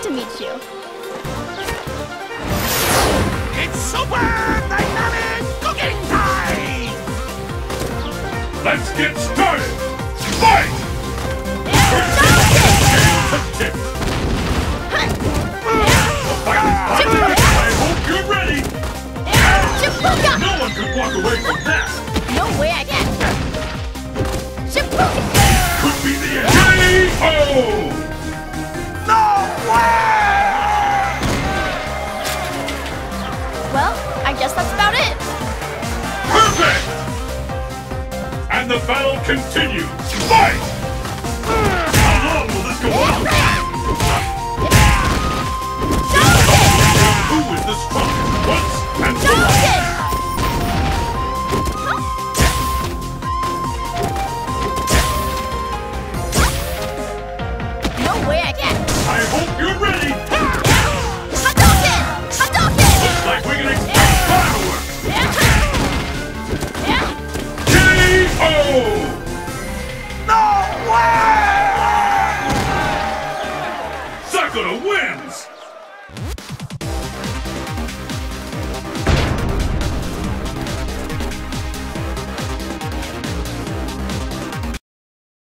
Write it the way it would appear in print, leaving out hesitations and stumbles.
to meet you. It's super dynamic cooking time! Let's get started! Fight! The fight is on! I hope you're ready! No one could walk away from that! No way I can! Could be the end! K.O. No way! Well, I guess that's about it. Perfect! And the battle continues! Fight!